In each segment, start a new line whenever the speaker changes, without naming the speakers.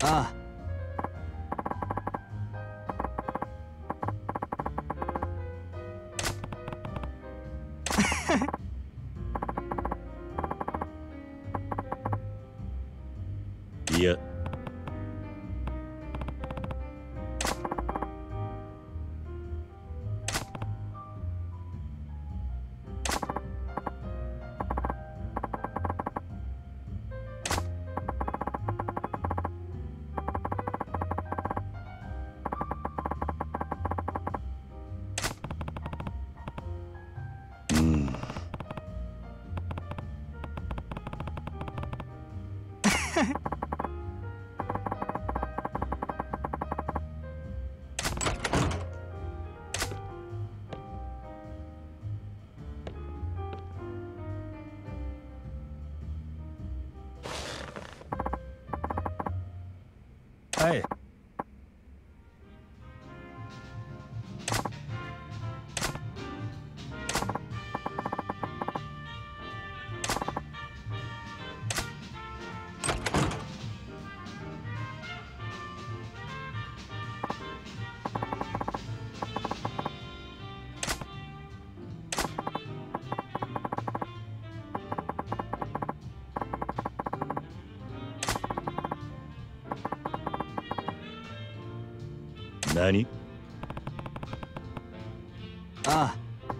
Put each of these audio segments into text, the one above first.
あ
あ。いや。
はい。
何？
あ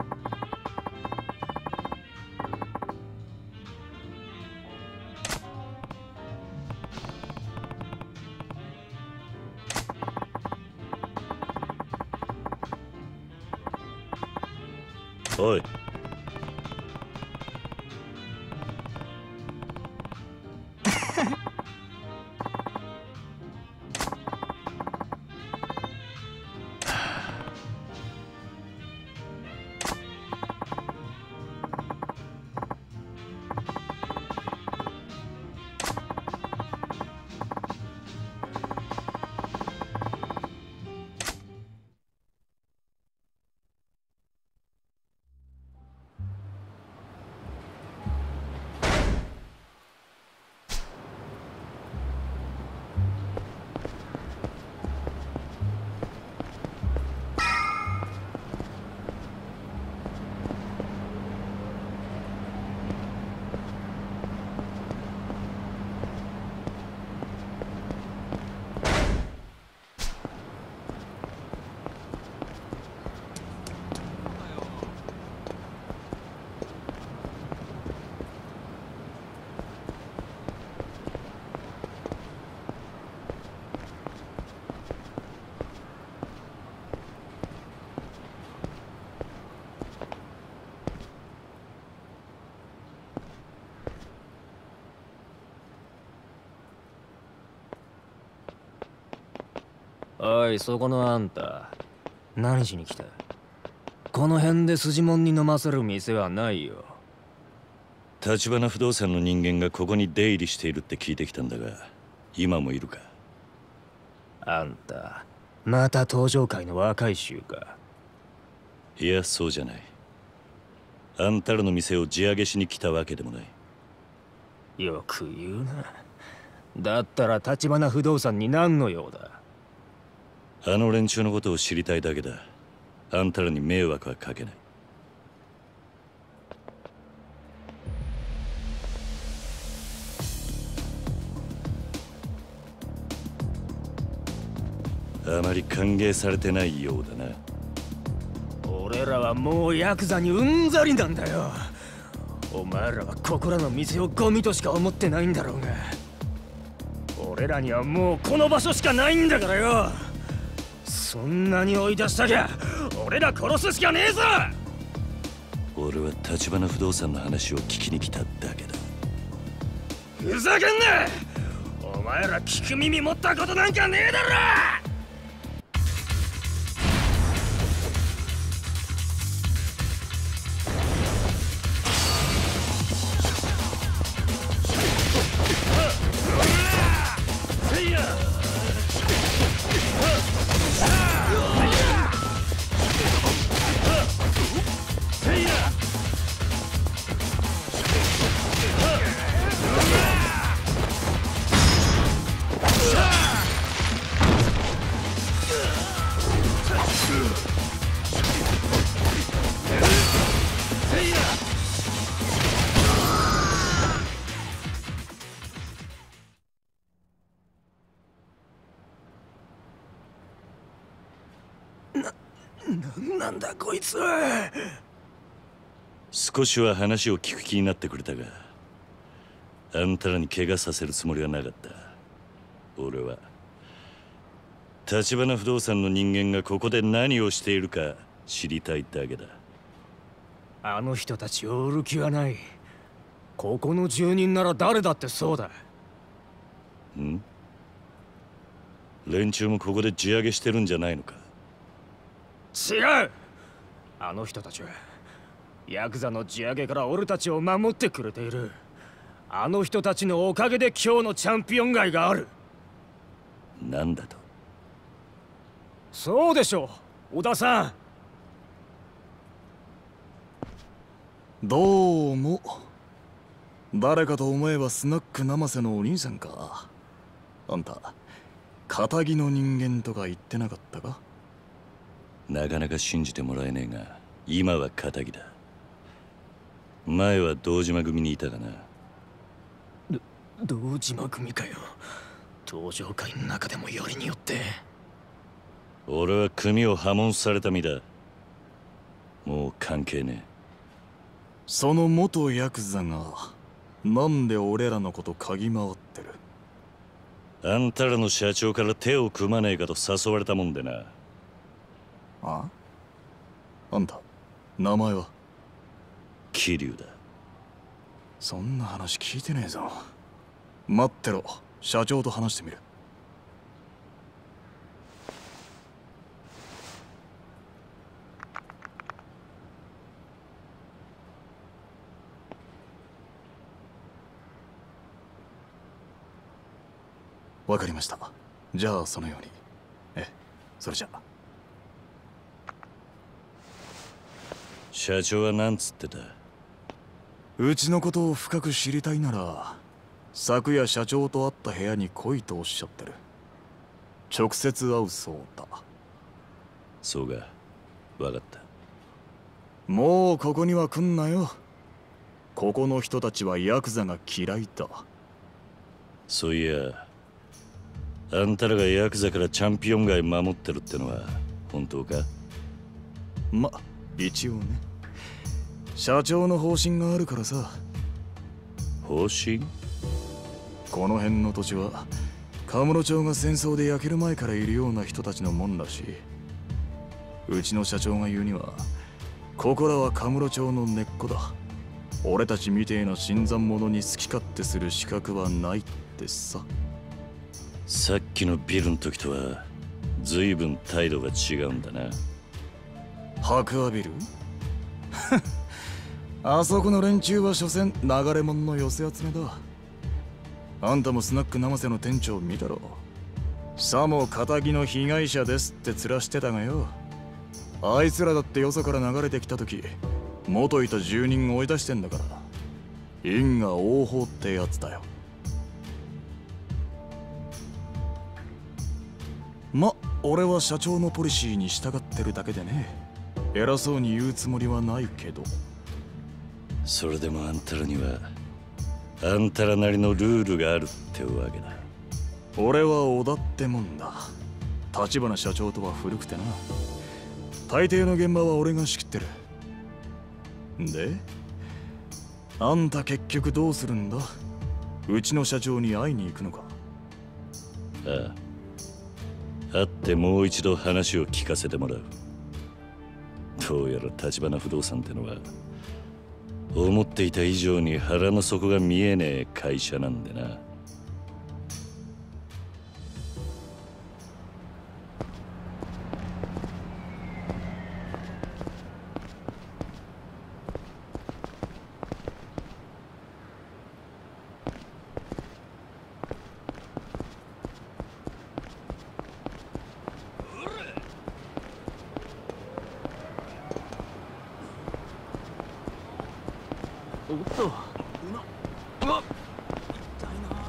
おい。
おい、そこのあんた。何しに来た？この辺で筋もんに飲ませる店はないよ。
橘不動産の人間がここに出入りしているって聞いてきたんだが、今もいるか？
あんた、また登場界の若い衆か？
いや、そうじゃない。あんたらの店を地上げしに来たわけでもない。
よく言うな。だったら橘不動産に何の用だ？
あの連中のことを知りたいだけだ。あんたらに迷惑はかけない。あまり歓迎されてないようだな。
俺らはもうヤクザにうんざりなんだよ。お前らはここらの店をゴミとしか思ってないんだろうが、俺らにはもうこの場所しかないんだからよ。そんなに追い出したきゃ俺ら殺すしかねえぞ。
俺は橘不動産の話を聞きに来ただけだ。
ふざけんな！お前ら聞く耳持ったことなんかねえだろ！ なんなんだこいつ。
少しは話を聞く気になってくれたが、あんたらに怪我させるつもりはなかった。俺は橘不動産の人間がここで何をしているか知りたいだけだ。
あの人たちを売る気はない。ここの住人なら誰だってそうだ。
ん？連中もここで地上げしてるんじゃないのか？
違う。あの人たちはヤクザの地上げから俺たちを守ってくれている。あの人たちのおかげで今日のチャンピオン街がある。
なんだと？
そうでしょう、小田さん。
どうも。誰かと思えばスナック生瀬のお兄さんか。あんた堅気の人間とか言ってなかったか？
なかなか信じてもらえねえが、今は仇だ。前は堂島組にいたがな。
堂島組かよ。登場会の中でもよりによって。
俺は組を破門された身だ。もう関係ね
その元ヤクザがなんで俺らのこと嗅ぎ回ってる？
え。あんたらの社長から手を組まねえかと誘われたもんでな。
あ？あんた名前は？
桐生だ。
そんな話聞いてねえぞ。待ってろ、社長と話してみる。わかりました。じゃあそのように。それじゃあ。
社長は何つってた？
うちのことを深く知りたいなら昨夜社長と会った部屋に来いとおっしゃってる。直接会うそうだ。
そうか、分かった。
もうここには来んなよ。ここの人たちはヤクザが嫌いだ。
そういや、あんたらがヤクザからチャンピオン街守ってるってのは本当か？
ま、一応ね。社長の方針があるからさ。
方針？
この辺の土地はカムロ町が戦争で焼ける前からいるような人たちのもんらしい。うちの社長が言うには、ここらはカムロ町の根っこだ。俺たちみてえな新参者に好き勝手する資格はないってさ。
さっきのビルの時とは随分態度が違うんだな。
白亜ビルあそこの連中は所詮流れ者の寄せ集めだ。あんたもスナック生瀬の店長見たろ。さも仇の被害者ですって面してたがよ。あいつらだってよそから流れてきた時元いた住人追い出してんだから。因果応報ってやつだよ。ま、俺は社長のポリシーに従ってるだけでね。偉そうに言うつもりはないけど。
それでもあんたらにはあんたらなりのルールがあるってわけだ。
俺は織田ってもんだ。橘社長とは古くてな。大抵の現場は俺が仕切ってる。で、あんた結局どうするんだ？うちの社長に会いに行くのか？
ああ、会ってもう一度話を聞かせてもらう。どうやら橘不動産ってのは思っていた以上に腹の底が見えねえ会社なんでな。
おっと、うわっ、痛いな。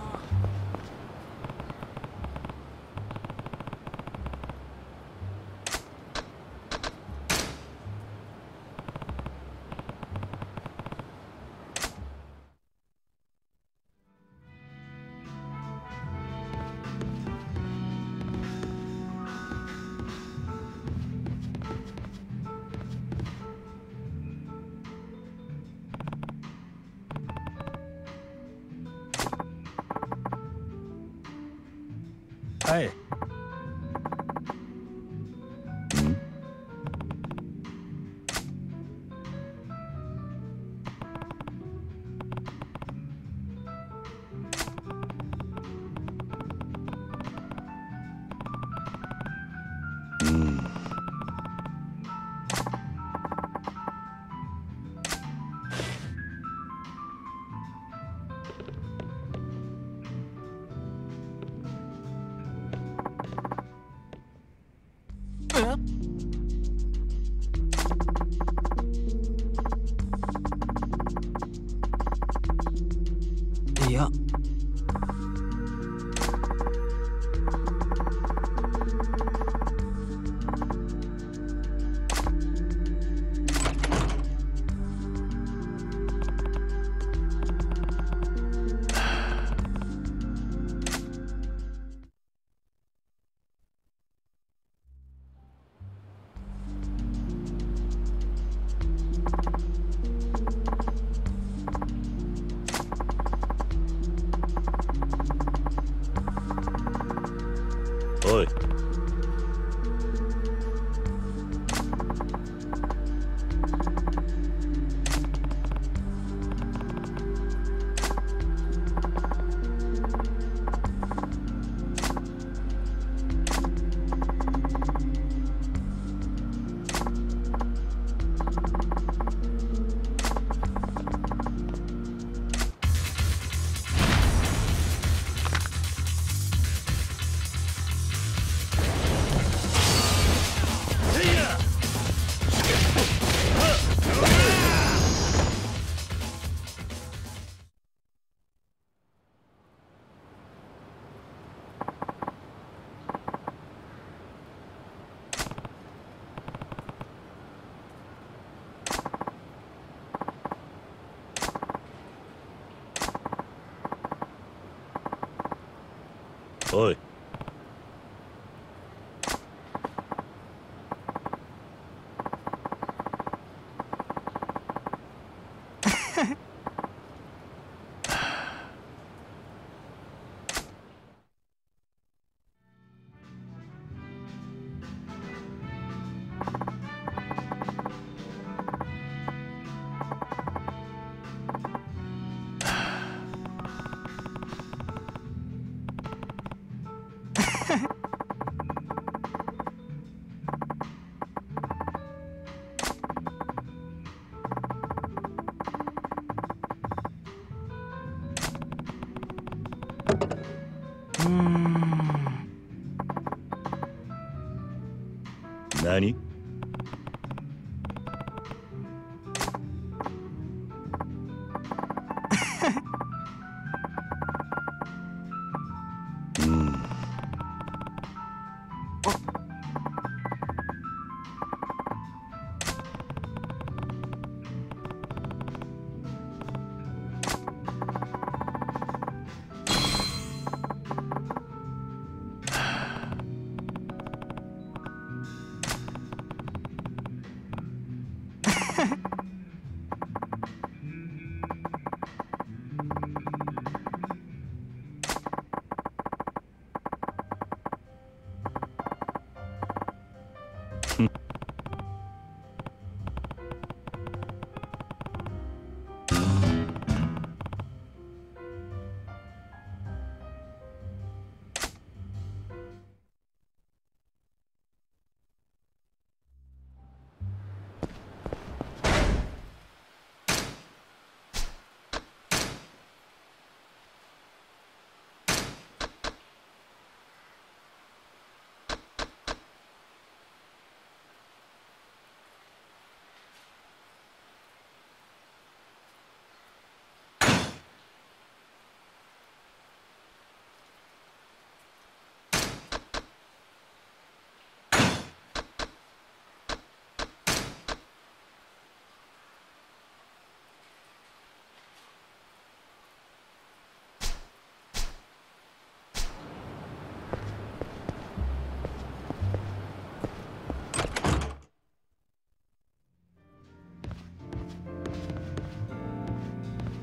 はい。
いや。
おい。おい。何？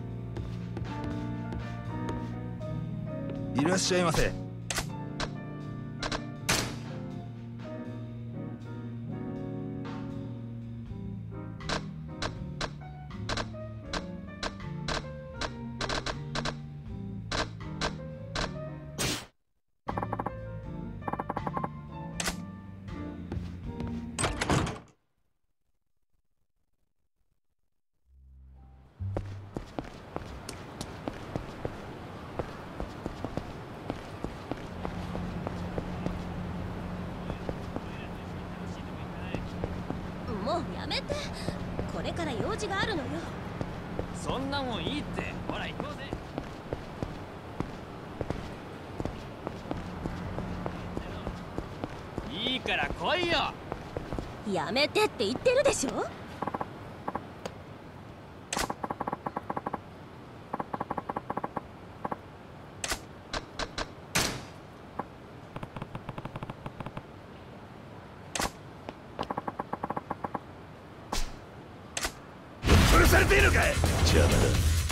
いらっしゃいませ。
めて。これから用事があるのよ。
そんなもんいいって。ほら行こうぜ。いいから来いよ。
やめてって言ってるでしょ。
殺されているかい。
邪魔だ。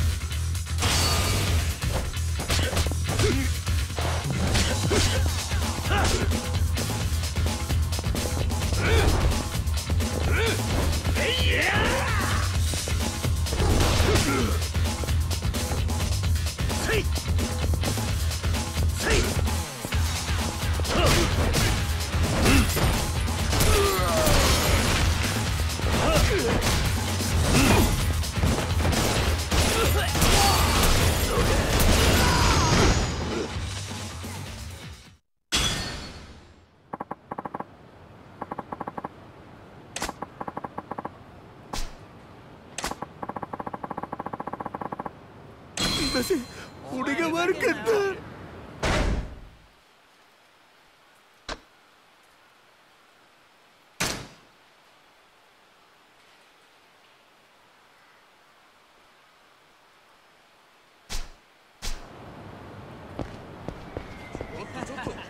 すいません、俺が悪かった。ちょっと